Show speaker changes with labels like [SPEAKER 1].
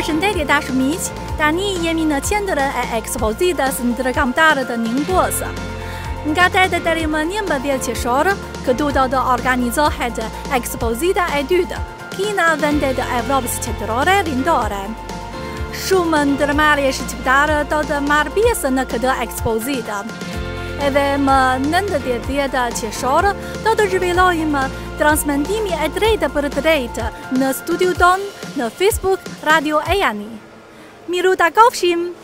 [SPEAKER 1] Përshëndetje dashur miq, tani jemi në qendrën e ekspozitës ndërkombëtare të Ningosë. Nga 8 deri më 11 qershor, këtu do të organizohet ekspozita e dytë, Kina vendet e Evropës qendrore lindore. Shumë ndërmarrje shqiptare do të marrë pjesë në këtë ekspozitë. Edhe më 19 qershor do të zhvillojmë transmetimi e drejtë për drejtë në studiu ton në Facebook Radio Ejani. Miru takofshim!